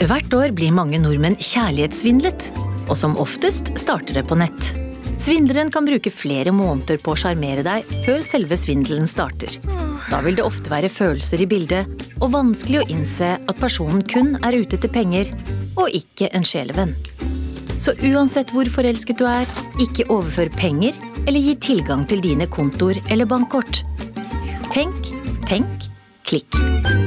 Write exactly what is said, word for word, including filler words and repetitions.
Hvert år blir mange nordmenn kjærlighetssvindlet, og som oftest starter det på nett. Svindleren kan bruke flere måneder på å sjarmere deg før selve svindelen starter. Da vil det ofte være følelser i bildet, og vanskelig å innse at personen kun er ute til penger, og ikke en sjelevenn. Så uansett hvor forelsket du er, ikke overfør penger, eller gi tilgang til dine kontoer eller bankkort. Tenk, tenk, klikk.